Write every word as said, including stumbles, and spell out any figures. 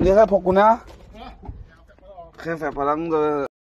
นี่แค่พกกูนะแค่แฝงพลังเลย